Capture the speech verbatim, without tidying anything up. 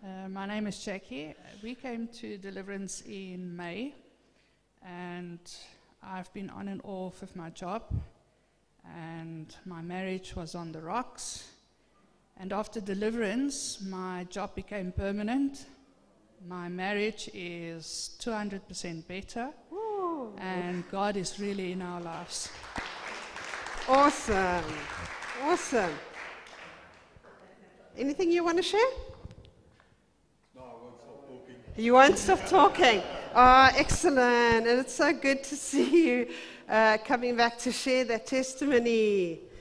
Uh, my name is Jackie. We came to Deliverance in May, and I've been on and off with my job, and my marriage was on the rocks. And after Deliverance, my job became permanent. My marriage is two hundred percent better, Ooh. and God is really in our lives. Awesome. Awesome. Anything you want to share? No, I won't stop talking. You won't stop talking. Oh, excellent. And it's so good to see you uh, coming back to share that testimony.